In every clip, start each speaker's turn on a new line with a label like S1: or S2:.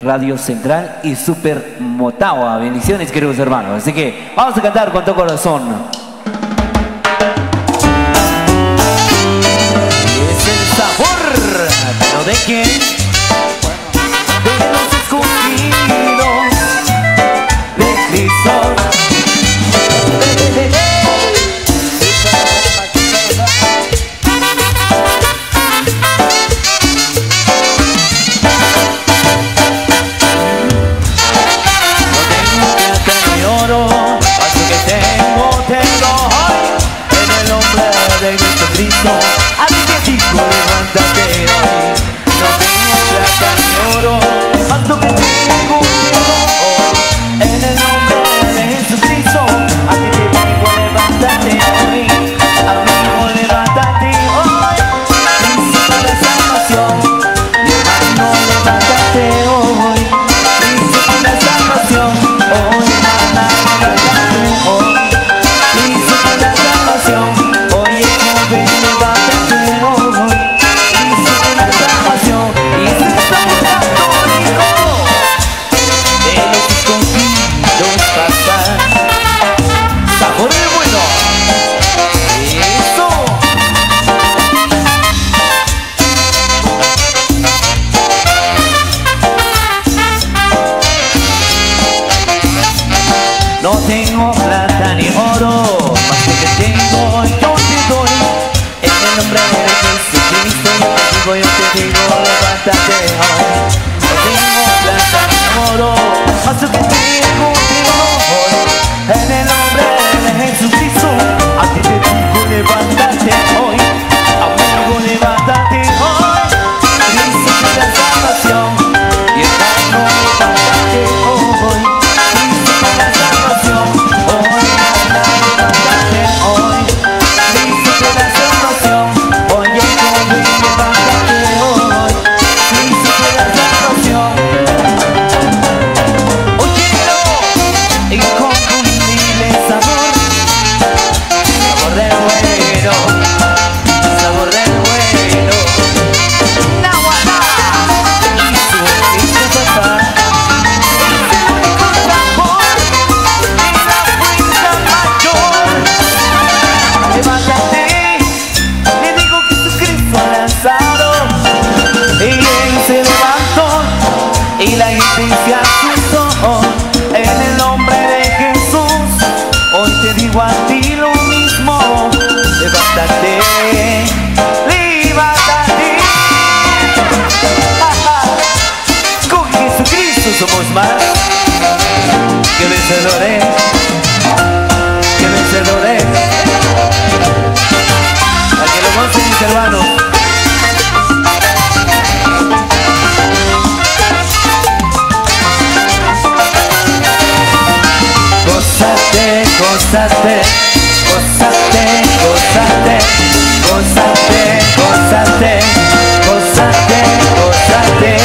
S1: Radio Central y Super Motagua. Bendiciones, queridos hermanos. Así que vamos a cantar con todo corazón. Es el sabor, pero ¿de quién? De los escogidos de Cristo.
S2: Cristo, a ti te digo, levántate hoy. No tengo plata ni oro, más lo que tengo hoy. En el nombre de Jesucristo, a ti te digo, levántate hoy. Amigo, levántate hoy. Cristo para salvación. Mi hermano, levántate hoy. Cristo para salvación. Hoy, hermana, levántate hoy. Cristo para salvación. No tengo plata ni oro, más lo que tengo yo te doy. En el nombre de Jesucristo yo te digo, levántate hoy. No tengo plata ni oro, más lo que tengo te doy. En el nombre de Jesucristo, a ti te digo, levántate hoy. Amigo, levántate hoy. Cristo es la salvación, y hermano, levántate hoy. Y la gente se asustó. En el nombre de Jesús, hoy te digo a ti lo mismo. Levántate, levántate. Con Jesucristo somos más que vencedores, que vencedores. A que lo gocen mis hermanos. Gózate, gózate, gózate, gózate, gózate, gózate, gózate, gózate.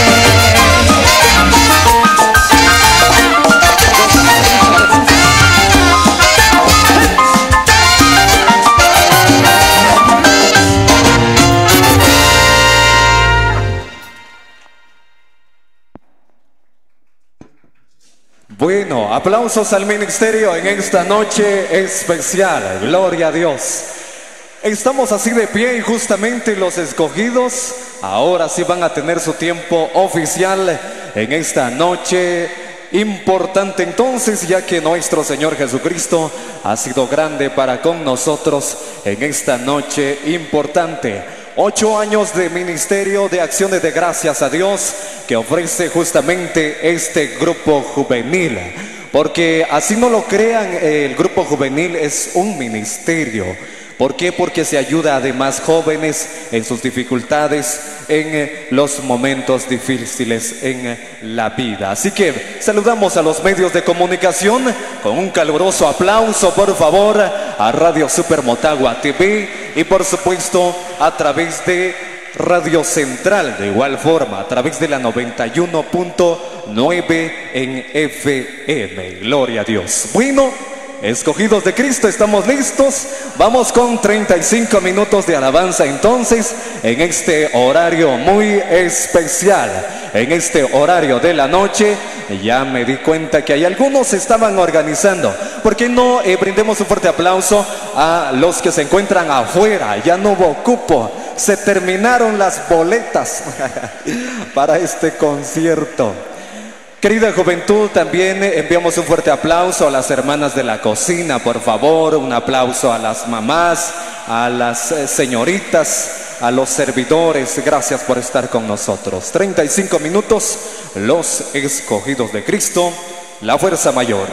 S3: Bueno, aplausos al ministerio en esta noche especial. Gloria a Dios. Estamos así de pie y justamente los escogidos ahora sí van a tener su tiempo oficial en esta noche importante entonces, ya que nuestro Señor Jesucristo ha sido grande para con nosotros en esta noche importante. 8 años de ministerio de acciones de gracias a Dios que ofrece justamente este grupo juvenil. Porque así no lo crean, el grupo juvenil es un ministerio. ¿Por qué? Porque se ayuda a demás jóvenes en sus dificultades, en los momentos difíciles en la vida. Así que saludamos a los medios de comunicación con un caluroso aplauso, por favor, a Radio Super Motagua TV y por supuesto a través de Radio Central, de igual forma, a través de la 91.9 en FM. Gloria a Dios. Bueno, Escogidos de Cristo, ¿estamos listos? Vamos con 35 minutos de alabanza entonces, en este horario muy especial, en este horario de la noche. Ya me di cuenta que hay algunos se estaban organizando. ¿Por qué no brindemos un fuerte aplauso a los que se encuentran afuera? Ya no hubo cupo, se terminaron las boletas para este concierto. Querida juventud, también enviamos un fuerte aplauso a las hermanas de la cocina, por favor, un aplauso a las mamás, a las señoritas, a los servidores. Gracias por estar con nosotros. 35 minutos, los escogidos de Cristo, la fuerza mayor.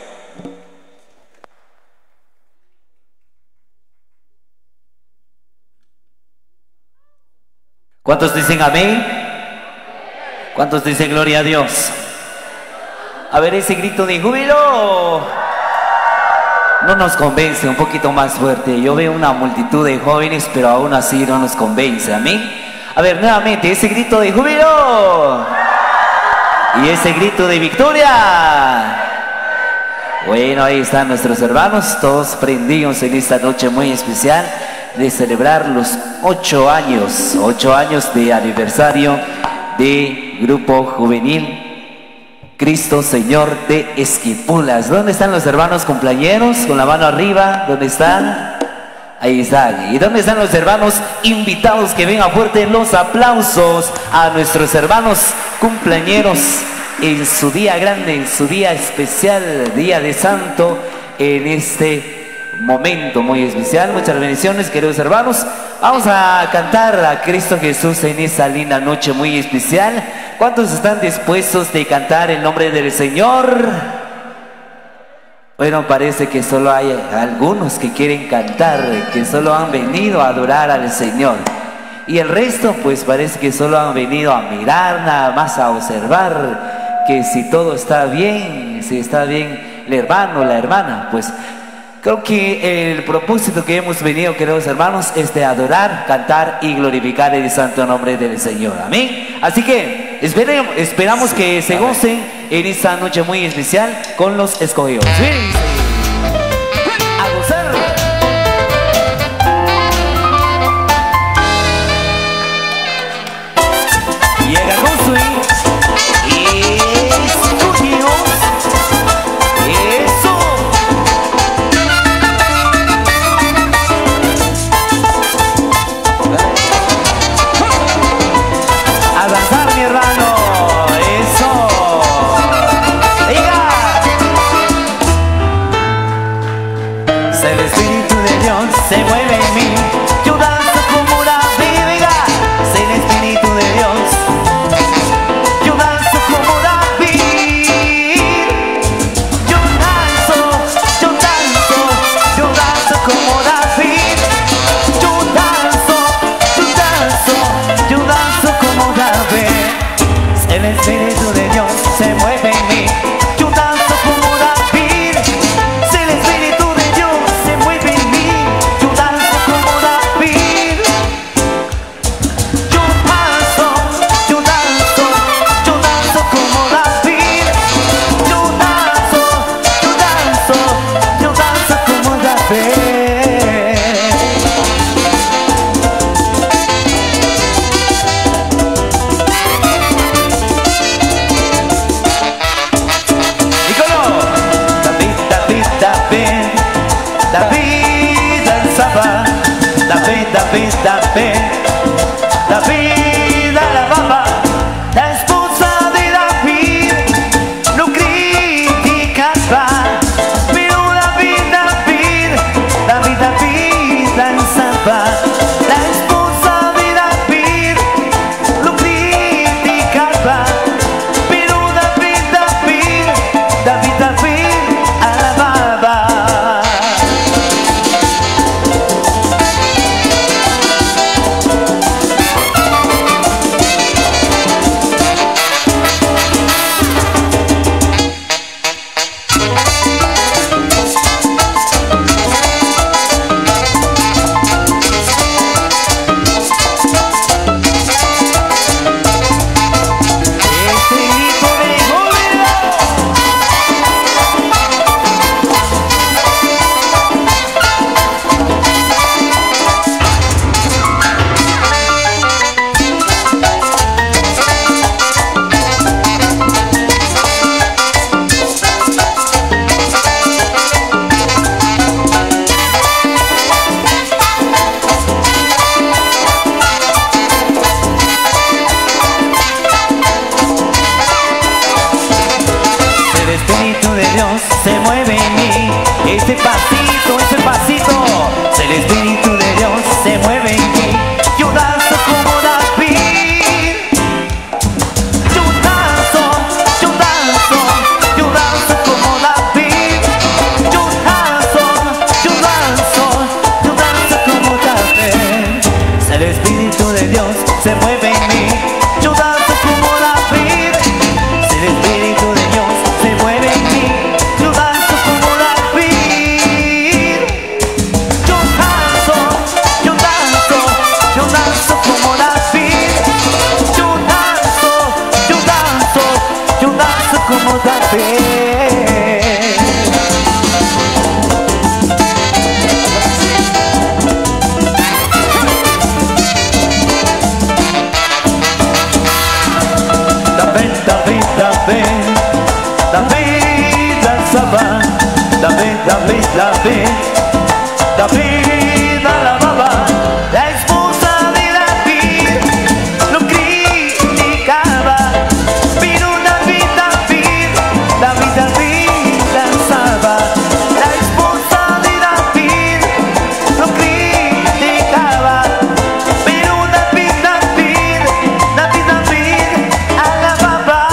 S1: ¿Cuántos dicen amén? ¿Cuántos dicen gloria a Dios? A ver ese grito de júbilo. No nos convence, un poquito más fuerte. Yo veo una multitud de jóvenes, pero aún así no nos convence. ¿Amén? A ver, nuevamente, ese grito de júbilo. Y ese grito de victoria. Bueno, ahí están nuestros hermanos, todos prendidos en esta noche muy especial de celebrar los 8 años de aniversario de Grupo Juvenil Cristo Señor de Esquipulas. ¿Dónde están los hermanos cumpleañeros? Con la mano arriba, ¿dónde están? Ahí están. ¿Y dónde están los hermanos invitados? Que vengan fuertes los aplausos a nuestros hermanos cumpleañeros en su día grande, en su día especial, día de santo, en este momento muy especial. Muchas bendiciones, queridos hermanos. Vamos a cantar a Cristo Jesús en esta linda noche muy especial. ¿Cuántos están dispuestos de cantar el nombre del Señor? Bueno, parece que solo hay algunos que quieren cantar, que solo han venido a adorar al Señor. Y el resto, pues parece que solo han venido a mirar, nada más a observar que si todo está bien, si está bien el hermano, la hermana, pues creo que el propósito que hemos venido, queridos hermanos, es de adorar, cantar y glorificar el santo nombre del Señor. Amén. Así que esperamos que se gocen en esta noche muy especial con los escogidos. ¡Sí! ¡A gozar! Llega Josué y escogidos. ¡Eso! A danzar, mi hermano. Eso. Diga. El Espíritu de Dios se mueve en mí. Yo danzo como una vida. El Espíritu de Dios. Yo danzo como David. Yo danzo como David. Yo danzo como David. El Espíritu de Dios se mueve en mí. Yo danzo como David. El Espíritu de Dios se mueve en mí. Yo danzo como David. Yo danzo como David. Yo danzo como David. David danzaba, David alababa, la esposa de David lo criticaba, pero David danzaba, la esposa de David lo criticaba, pero David alababa. ese pasito, el Espíritu de Dios se mueve en mí. Yo danzo como David. Yo danzo como David. Yo danzo como David. El Espíritu de Dios se mueve en mí. Yo danzo como David. El Espíritu de Dios se mueve en mí. Yo danzo como David. Yo danzo como David. Yo danzo como David. David danzaba, David alababa. La esposa de David lo criticaba, pero David danzaba. La esposa de David lo criticaba, pero David alababa.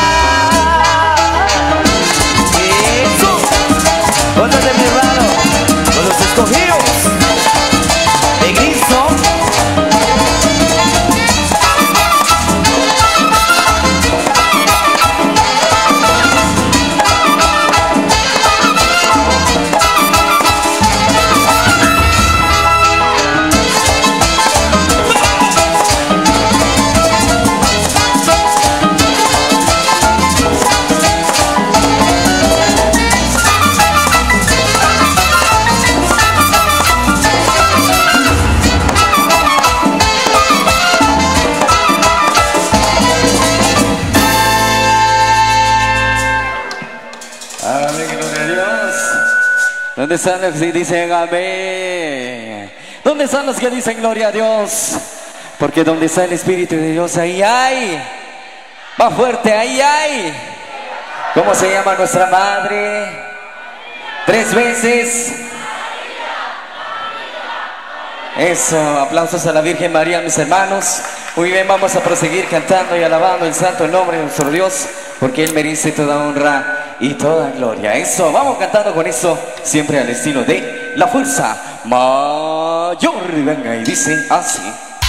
S1: Otro de mi hermano, con los escogidos de Cristo.
S3: ¿Dónde están los que dicen amén? ¿Dónde están los que dicen gloria a Dios? Porque donde está el Espíritu de Dios, ahí hay. Más fuerte, ahí hay. ¿Cómo se llama nuestra madre? 3 veces. Eso, aplausos a la Virgen María, mis hermanos. Muy bien, vamos a proseguir cantando y alabando el santo nombre de nuestro Dios, porque Él merece toda honra y toda gloria. Eso, vamos cantando con eso, siempre al estilo de la fuerza mayor. Venga, y dice así.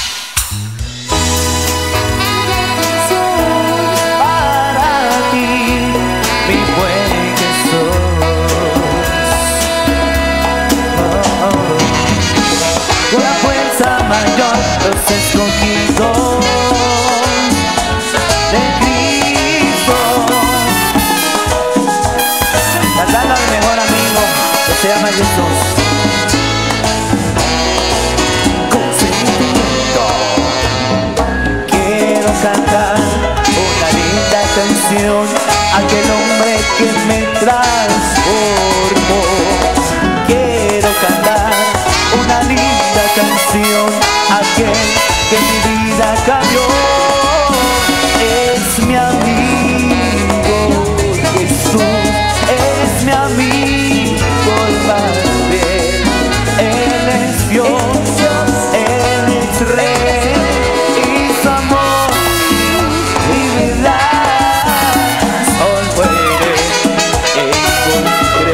S1: Para ti, mi buen Jesús. Con la fuerza mayor, los escogidos de Cristo. Cantando a mi mejor amigo, que se llama Jesús. Con sentimiento quiero cantar una linda canción a aquel hombre que me transformó. Quiero cantar una linda canción a aquel que mi vida cambió. Es mi amigo Jesús, es mi amigo el más fiel. Él es Dios, Él es Rey, y su amor y verdad hoy puede encontrar.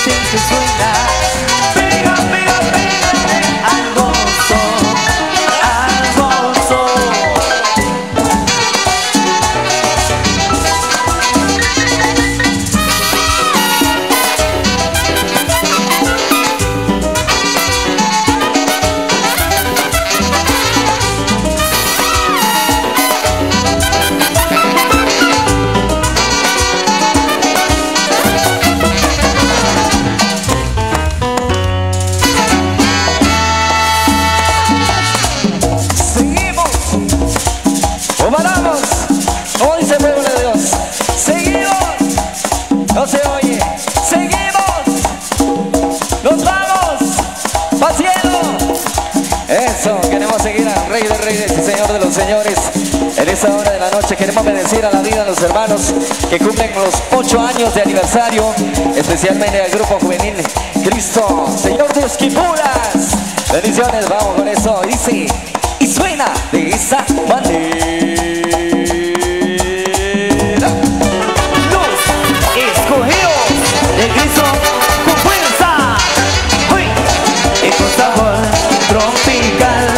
S2: potente suena. Pega, pega, pégate al gozo, al gozo. No se oye, seguimos, nos vamos, pa' cielo. Eso, queremos seguir al Rey de Reyes y Señor de los Señores. En esta hora de la noche queremos bendecir a la vida de los hermanos que cumplen los 8 años de aniversario, especialmente al grupo juvenil Cristo, Señor de Esquipulas. Bendiciones, vamos con eso, dice, y suena de esa manera.
S1: De Cristo con fuerza, uy, y con sabor tropical.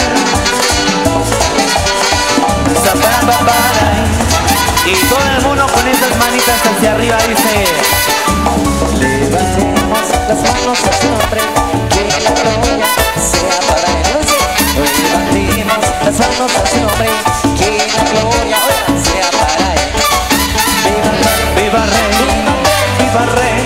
S1: Y todo el mundo con esas manitas hacia arriba dice:
S2: levantemos las manos a su nombre, que la gloria sea para él. Levantemos las manos a su nombre, que la gloria sea para él. Viva el Rey,
S1: viva el Rey, viva el Rey.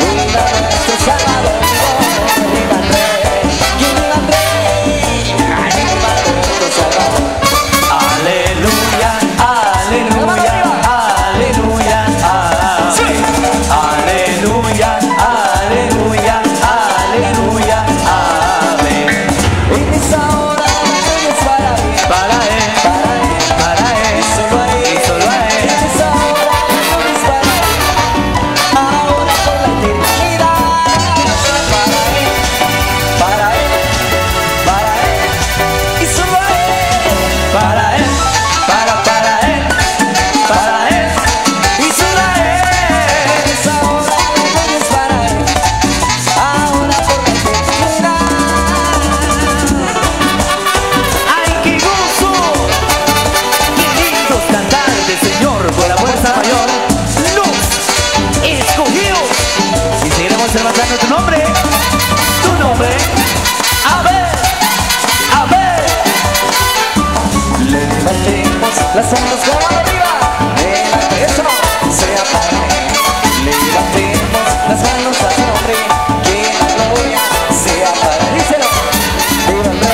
S1: Levantando tu nombre, a ver, a ver.
S2: Levantemos las manos como arriba, eso sea para él. Levantemos las manos a su nombre, que la gloria sea para él. Díselo. Viva el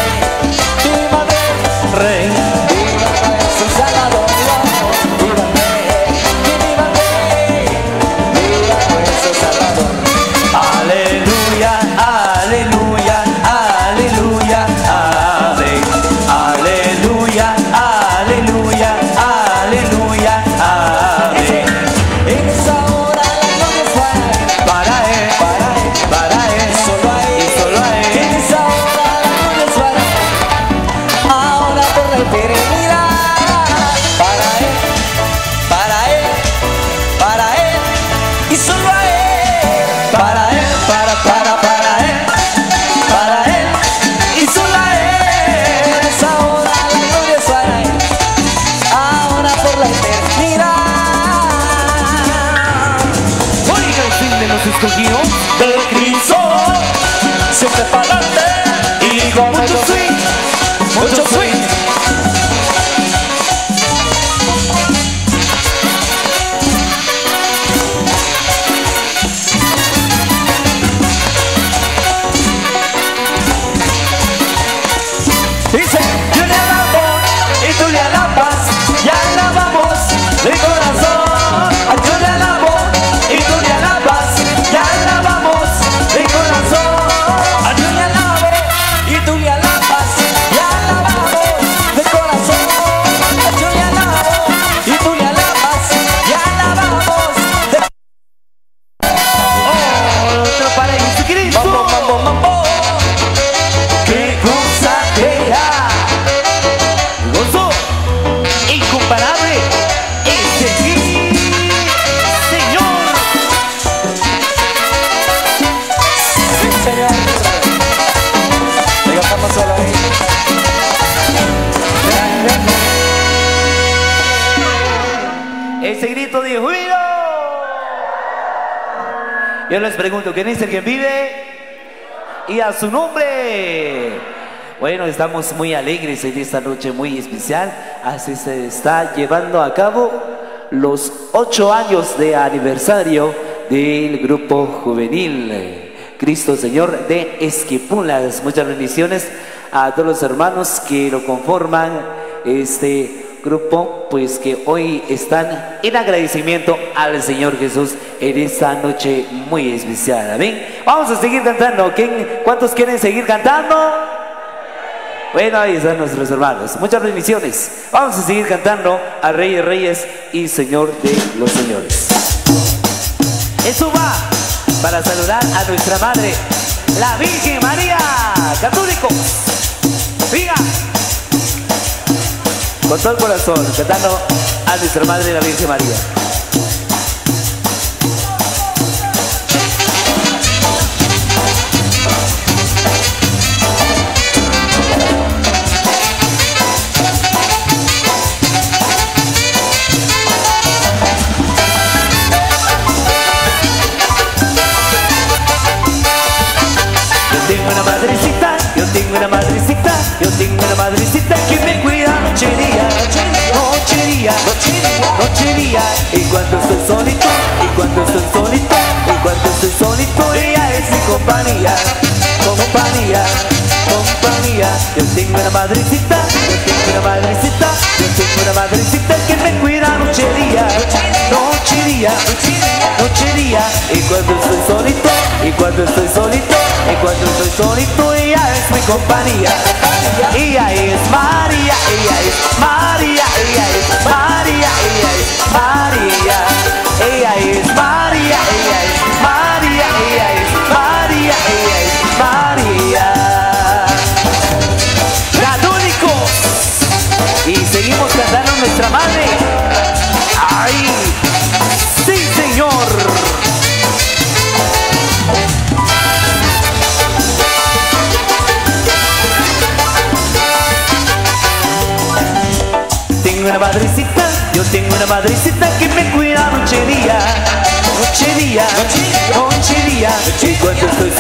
S2: Rey, viva el Rey, su Salvador. Viva el Rey, viva el Rey, viva nuestro Salvador.
S1: Aleluya, aleluya, aleluya, amén. Aleluya, aleluya, aleluya, amén.
S2: En esa hora la gloria es para él,
S1: para él,
S2: solo a él,
S1: y solo a él.
S2: En esa hora la gloria es para él, ahora por la eternidad. Para él, y solo a él.
S1: Para él, para él, y solo a él.
S2: En esa hora la gloria es para él, ahora por la eternidad.
S1: Oiga el fin de los escogidos
S2: De Cristo, siempre para adelante, y con mucho swing, mucho swing.
S1: dice: yo le alabo y tú le alabas, y alabamos de corazón. Yo le alabo y tú le alabas, y alabamos de corazón.
S2: Yo le alabo
S1: júbilo. Yo les pregunto, ¿quién es el que vive? Y a su nombre. Bueno, estamos muy alegres en esta noche muy especial. Así se está llevando a cabo los 8 años de aniversario del grupo juvenil Cristo Señor de Esquipulas. Muchas bendiciones a todos los hermanos que lo conforman este grupo, pues que hoy están en agradecimiento al Señor Jesús en esta noche muy especial. Amén. Vamos a seguir cantando. ¿Cuántos quieren seguir cantando? Bueno, ahí están nuestros hermanos. Muchas bendiciones. Vamos a seguir cantando a Rey de Reyes y Señor de los Señores. Eso va para saludar a nuestra Madre, la Virgen María. Católicos, venga, con todo el corazón, cantando a nuestra Madre, la Virgen María. Tengo una madrecita que me cuida noche y día, noche y día. Y cuando estoy solito, ella es mi compañía. Yo tengo una madrecita, que me cuida noche y día, Y cuando estoy solito, ella es mi compañía. Ella es María, ella es María. Católicos, y seguimos cantando nuestra Madre. ¡Ay! ¡Sí, Señor! Yo tengo una madrecita que me cuida noche y día. Y cuando estoy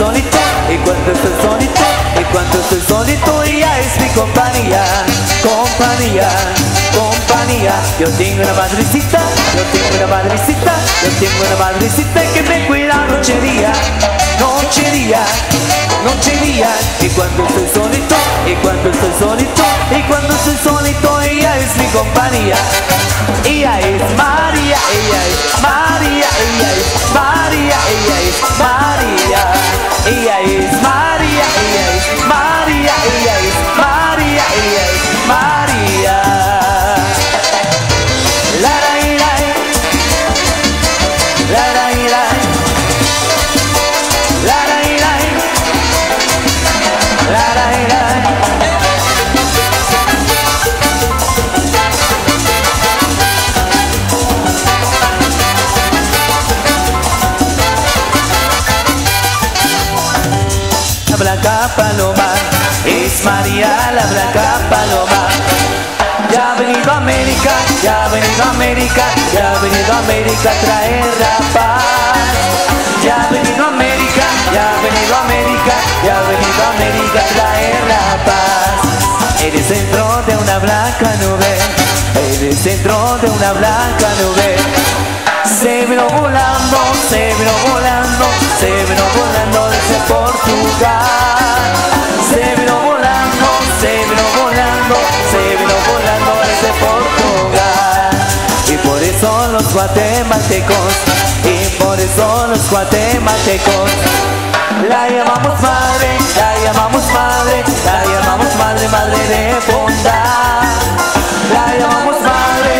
S1: solito, ella es mi compañía. Yo tengo una madrecita, que me cuida noche y día. Y cuando estoy solito, ella es mi compañía. Ella es María. Blanca Paloma, es María la Blanca Paloma. Ya ha venido a América, ya ha venido a América a traer la paz. Ya ha venido a América, a traer la paz. En el centro de una blanca nube, se vino volando desde Portugal. Se vino volando desde Portugal. Y por eso los guatemaltecos, la llamamos madre, madre de bondad. La llamamos madre,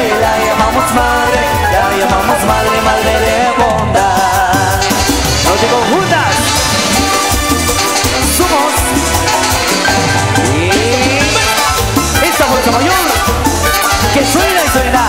S1: madre de bondad. Nos digo juntas, somos esta fuerza mayor que suena y suena.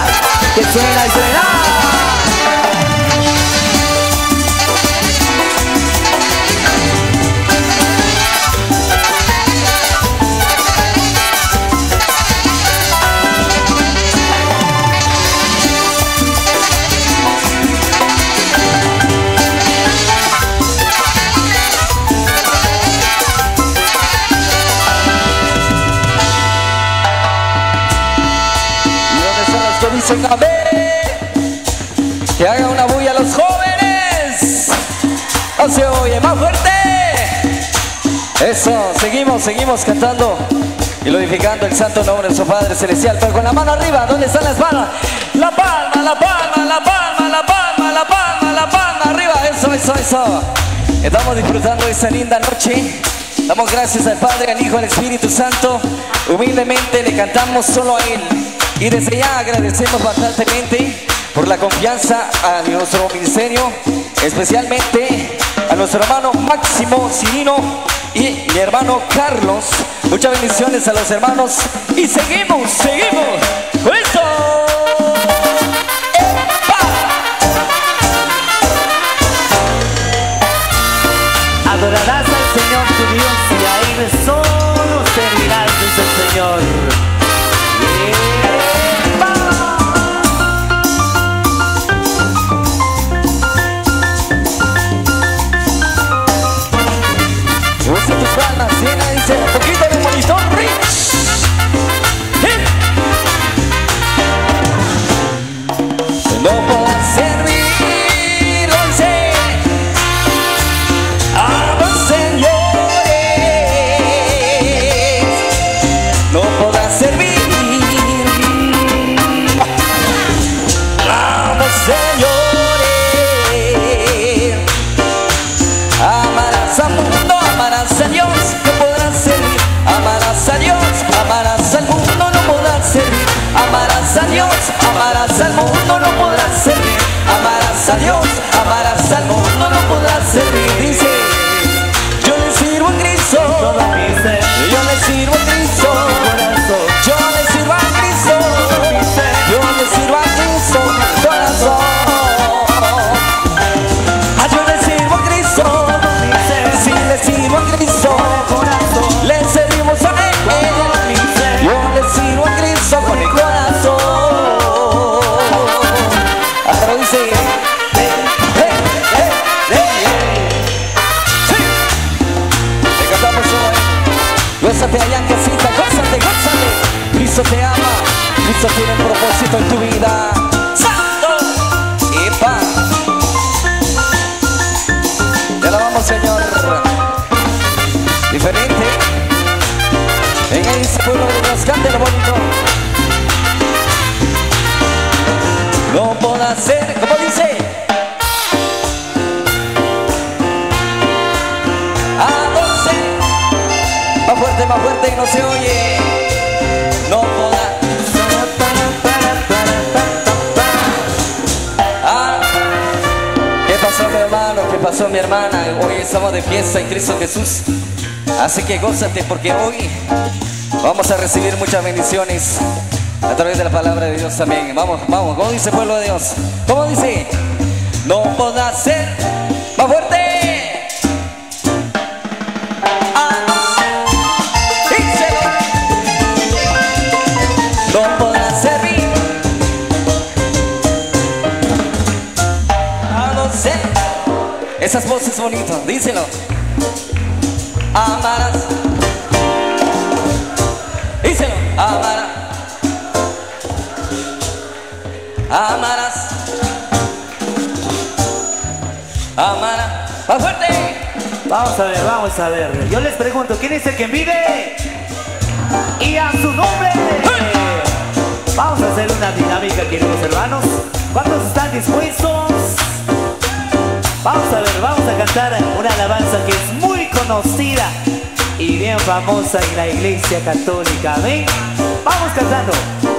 S2: amén. Que haga una bulla a los jóvenes. No se oye, más fuerte. Eso, seguimos cantando y glorificando el santo nombre de su Padre Celestial. Pero con la mano arriba, ¿dónde están las palmas? La palma, la palma, la palma, la palma, la palma, la palma, arriba, eso. Estamos disfrutando de esta linda noche. Damos gracias al Padre, al Hijo, al Espíritu Santo. Humildemente le cantamos solo a Él. Y desde ya agradecemos bastantemente por la confianza a nuestro ministerio, especialmente a nuestro hermano Máximo Cirino y mi hermano Carlos. Muchas bendiciones a los hermanos. Y seguimos con esto.
S1: Adorarás al Señor tu Dios y a Él solo servirás, dice el Señor.
S2: Usa tus palmas, llena, dice, un poquito de monitor, Rich. No puedo servir, dice, a los señores. No podrás servir a los señores. Amarás al mundo, amarás a Dios, no podrás servir. Amarás a Dios, amarás al mundo, no podrás servir. Amarás a Dios, amarás al mundo, no podrás servir. Amarás a Dios, amarás al mundo, no podrás servir. Dice, yo le sirvo a Cristo,
S1: Todo mi ser,
S2: yo le sirvo a Cristo,
S1: corazón,
S2: yo le sirvo a Cristo, yo le sirvo a Cristo, corazón. Ah, yo le sirvo a Cristo,
S1: mi ser,
S2: si le sirvo a Cristo,
S1: corazón,
S2: le servimos a
S1: mi
S2: Él.
S1: ser.
S2: Yo le sirvo a Cristo con el corazón. Ahora dice, sí. Le cantamos hoy. Gózate allá en casita, gózate. Cristo te ama, Cristo tiene un propósito en tu vida. ¡Santo! ¡Epa! Te alabamos, Señor. Diferente. En este pueblo de Dios, cántelo bonito. No podrá ser, como dice. A 12. Más fuerte, no se oye. No podrá. Ah, ¿qué pasó, mi hermano? ¿Qué pasó, mi hermana? Hoy estamos de fiesta en Cristo Jesús. Así que gózate porque hoy vamos a recibir muchas bendiciones a través de la palabra de Dios también. Vamos, ¿cómo dice el pueblo de Dios? ¿Cómo dice? No podrá ser más fuerte. Díselo. No podrá servir a no ser. Esas voces bonitas, díselo. Amarás. Díselo. Amarás. ¡Más fuerte!
S1: Vamos a ver. Yo les pregunto, ¿quién es el que vive? Y a su nombre. Vamos a hacer una dinámica, queridos hermanos. ¿Cuántos están dispuestos? Vamos a ver, vamos a cantar una alabanza que es muy conocida y bien famosa en la iglesia católica. ¿Ven? Vamos cantando.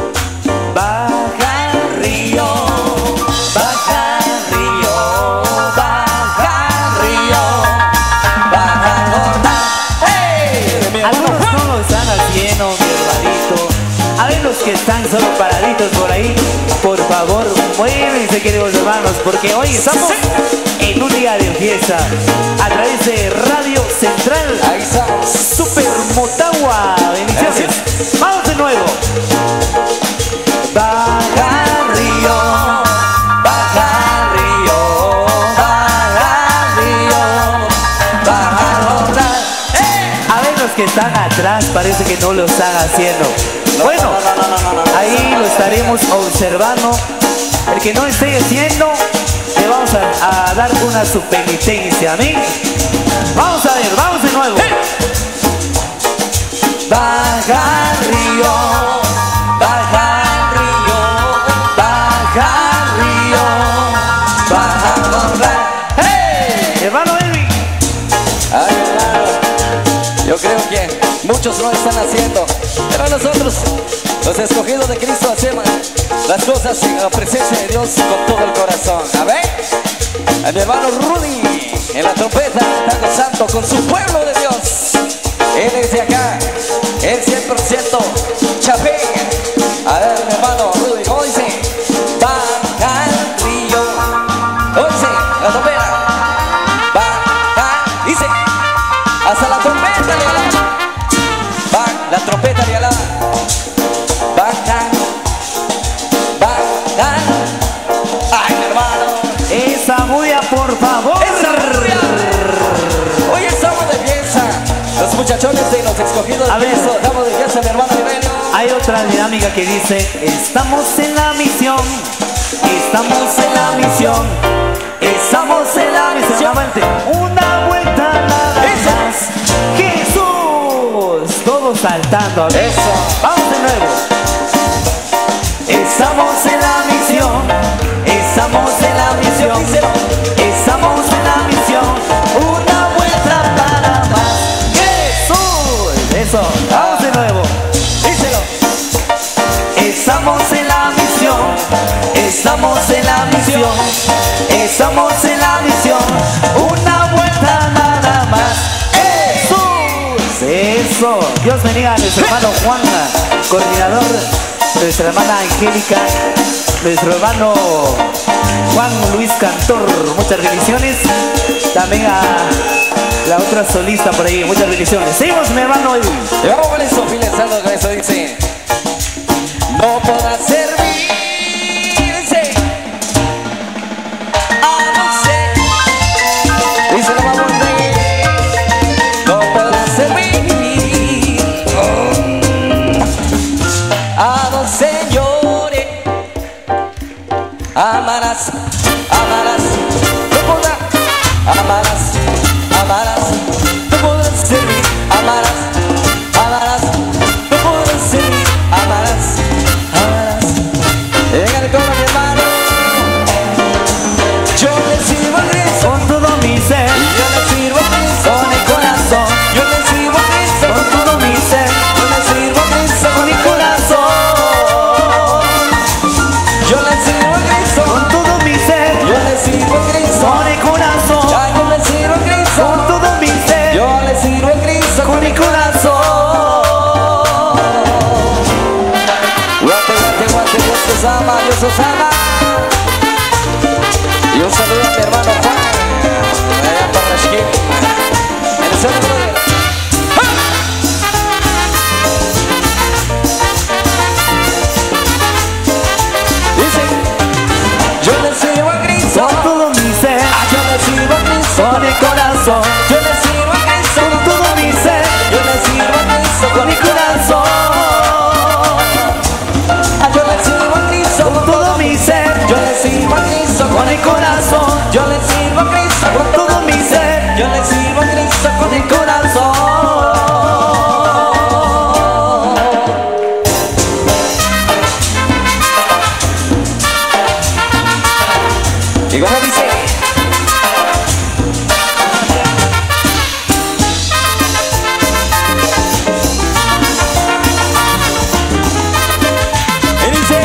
S1: Baja el río, baja el río, baja el río, baja el Jordán. ¡Hey! Algunos no lo están haciendo, mi hermanito. A ver los que están solo paraditos por ahí, por favor, muévense, queridos hermanos, porque hoy estamos en un día de fiesta a través de Radio Central.
S2: Ahí estamos.
S1: Super Motagua. Bendiciones. Vamos de nuevo. Baja el río, baja el río, baja el río, baja el Jordán. A ver los que están atrás, parece que no lo están haciendo. Bueno, ahí lo estaremos observando. El que no esté haciendo, le vamos a dar una subpenitencia, ¿amén? Vamos a ver, vamos de nuevo. Baja el río, baja el río, baja el río, baja el río. ¡Hey! Hermano Elvin.
S2: Ay, hermano, yo creo que muchos lo están haciendo, pero nosotros, los escogidos de Cristo, hacemos las cosas en la presencia de Dios con todo el corazón. A ver, a mi hermano Rudy en la trompeta está gozando con su pueblo de Dios. Él es de acá, él 100% chapé. A ver, mi hermano Rudy, ¿cómo dice? Baja el río. ¿Cómo dice? La trompeta. Baja, dice. Hasta la trompeta le alaba. La trompeta le alaba. Baja. Baja. Ay, mi hermano.
S1: Esa bulla, por favor.
S2: Esa bulla. Hoy estamos de fiesta. Los muchachones de los escogidos de Cristo, estamos de fiesta, mi hermano Irenio.
S1: Hay otra dinámica que dice: estamos en la misión, estamos en la misión, estamos en la misión. Una vuelta nada más. Jesús, todos saltando.
S2: Eso.
S1: Vamos de nuevo. Estamos en la misión, estamos en la misión, estamos en la misión. Una vuelta para más. Jesús. Eso. Vamos de nuevo. Estamos en la misión, estamos en la misión, estamos en la misión, una vuelta nada más. ¡Jesús! Eso. Dios bendiga a nuestro hermano Juan, coordinador, nuestra hermana Angélica, nuestro hermano Juan Luis Cantor, muchas bendiciones. También a la otra solista por ahí, muchas bendiciones. Seguimos, mi hermano.
S2: Y vamos con eso, finalizando con eso, dice: no podrá servirse a no ser. Dice la mamá de: no podrá servir a dos señores. Amarás, amarás, no podrá. Amarás, amarás, no podrás servir. Amarás, amarás, no podrás servir. Amarás. En el coro, mi hermano, yo le sirvo a Cristo
S1: con todo mi ser,
S2: yo le sirvo a Cristo
S1: con el corazón,
S2: yo le sirvo a Cristo
S1: con todo mi ser,
S2: yo le sirvo a Cristo
S1: con mi corazón,
S2: yo le sirvo a Cristo
S1: con todo mi ser,
S2: yo le sirvo a Cristo
S1: con el corazón,
S2: yo le sirvo a Cristo
S1: con todo mi ser,
S2: yo le sirvo a Cristo
S1: con mi corazón.
S2: Dios os ama, Dios os ama. Y un saludo a mi hermano Juan, allá por la esquina, en el centro de... Dice: yo le sirvo a Cristo
S1: Con todo mi ser,
S2: yo le sirvo a Cristo
S1: con el corazón,
S2: yo le sirvo a Cristo
S1: con todo mi ser,
S2: yo le sirvo a Cristo
S1: con mi corazón,
S2: yo le sirvo a Cristo
S1: con todo mi ser,
S2: yo le sirvo a Cristo
S1: con el corazón,
S2: yo le sirvo a Cristo
S1: con todo mi ser,
S2: yo le sirvo a Cristo
S1: con el corazón.
S2: Y como dice: y dice: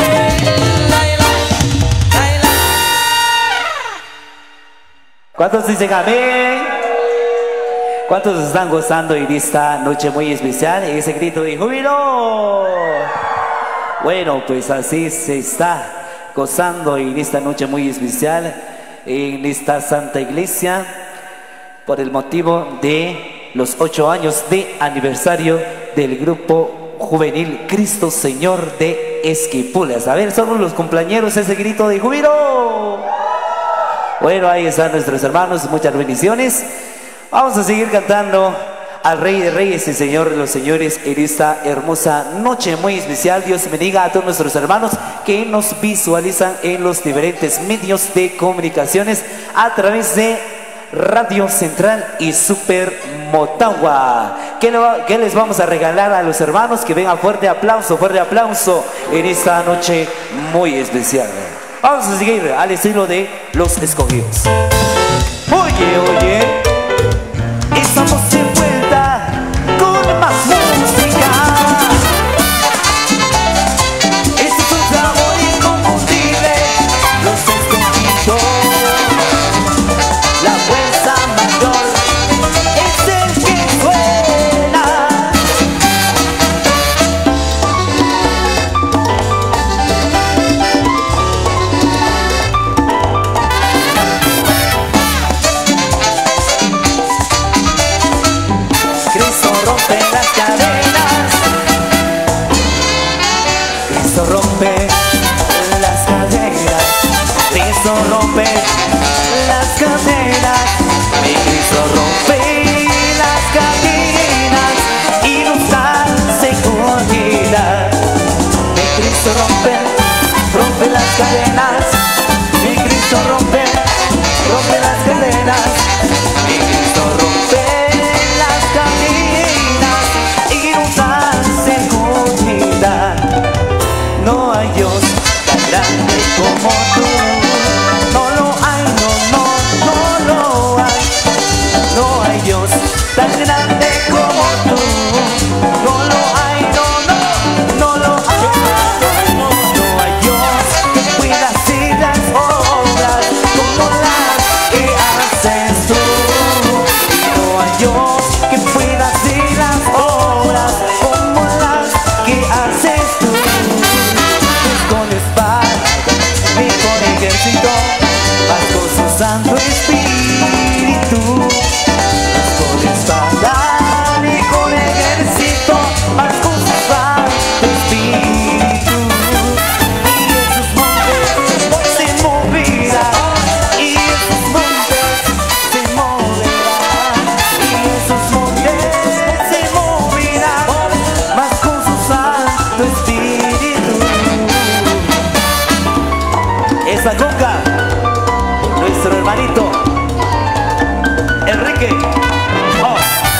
S1: ¿Cuántos dicen amén? ¿Cuántos están gozando en esta noche muy especial? En ese grito de júbilo. Bueno, pues así se está gozando en esta noche muy especial en esta Santa Iglesia por el motivo de los 8 años de aniversario del grupo juvenil Cristo Señor de Esquipulas. A ver, somos los cumpleañeros, ese grito de júbilo. Bueno, ahí están nuestros hermanos, muchas bendiciones. Vamos a seguir cantando al Rey de Reyes y Señor de los Señores en esta hermosa noche muy especial. Dios bendiga a todos nuestros hermanos que nos visualizan en los diferentes medios de comunicaciones a través de Radio Central y Super Motagua. ¿Qué les vamos a regalar a los hermanos? Que venga fuerte aplauso en esta noche muy especial. Vamos a seguir al estilo de Los Escogidos. Oye, oye, estamos de vuelta con más música. Este es un sabor inconfundible, Los Escogidos. La fuerza mayor es el que suena. Cristo rompe las cadenas. Cristo rompe las cadenas. Cristo rompe las cadenas. Mi Cristo rompe las cadenas y nos da seguridad. Mi Cristo rompe las cadenas. Mi Cristo rompe las cadenas. Mi Cristo rompe las cadenas y nos da seguridad. No hay Dios tan grande como tú. No lo hay, no lo hay. No hay Dios tan grande como tú. No lo hay, no lo hay. No hay Dios que pueda hacer las obras como las que haces tú. No hay Dios que pueda hacer las obras como las que haces tú. Con espada ni con ejército, vas con su Santo Espíritu. Con espada ni con ejército, vas con su Santo Espíritu. Y esos montes se moverán, y esos montes se moverán, y esos montes se moverán, vas con su Santo Espíritu. Esa conga, nuestro hermanito Enrique. Oh,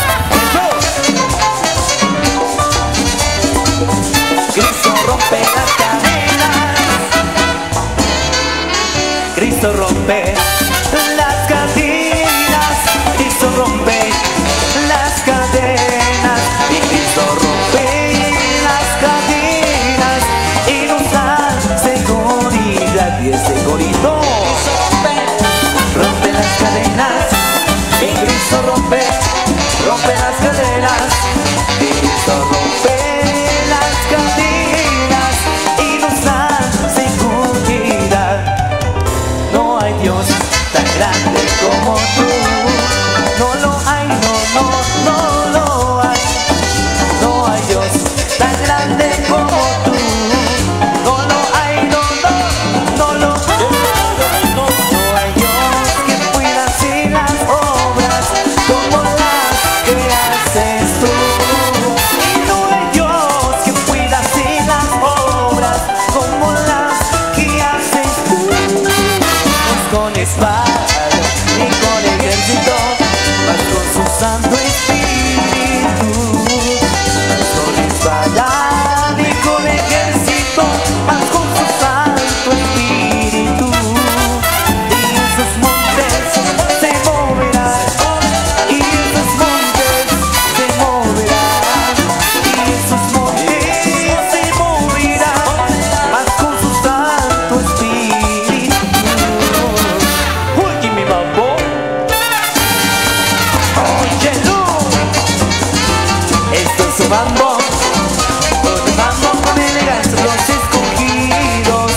S1: Cristo rompe las cadenas. Cristo rompe las cadenas. Cristo rompe las cadenas. Y Cristo rompe las cadenas y nos da seguridad. Y ese corito rompe las cadenas. Y Cristo rompe las cadenas. Y Cristo rompe las cadenas y nos da seguridad. No hay Dios tan grande como tú. No lo hay, no lo hay. No hay Dios tan grande como tú. No lo hay, no lo hay. No hay Dios que pueda hacer las obras como las que haces tú. Y no hay Dios que pueda hacer las obras como las que haces tú. No con espada ni con ejército, vas con su Santo Espíritu. No con espada ni con ejército, vas con su Santo Espíritu. Y esos montes se moverán, y esos montes se moverán, y esos montes se moverán, vas con su Santo Espíritu. Oye, mi mambo, oye, esto es un mambo con elegancia, Los Escogidos.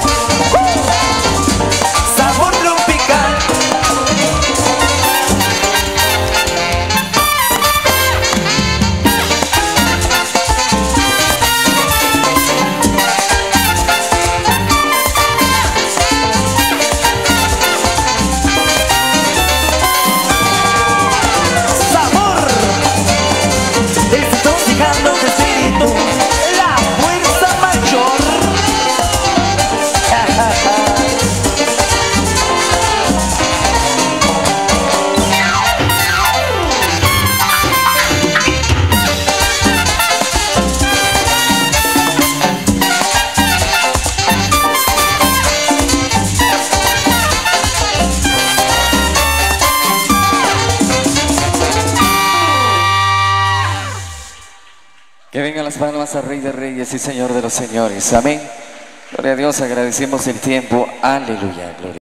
S1: Sabor tropical. Sabor
S2: Que vengan las palmas al Rey de Reyes y Señor de los Señores. Amén. Gloria a Dios, agradecemos el tiempo. Aleluya, gloria.